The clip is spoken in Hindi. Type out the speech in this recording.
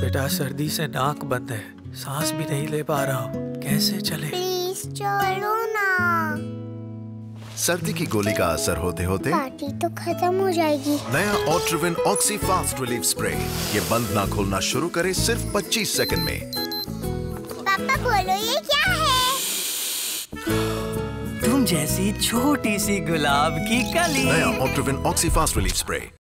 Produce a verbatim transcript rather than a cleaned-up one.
बेटा, सर्दी से नाक बंद है, सांस भी नहीं ले पा रहा हूँ, कैसे चले? प्लीज चलो ना। सर्दी की गोली का असर होते होते पार्टी तो खत्म हो जाएगी। नया Otrivin oxy fast relief spray, ये बंद ना खोलना शुरू करे सिर्फ पच्चीस सेकंड में। पापा बोलो ये क्या है? तुम जैसी छोटी सी गुलाब की कली। नया Otrivin oxy fast relief spray.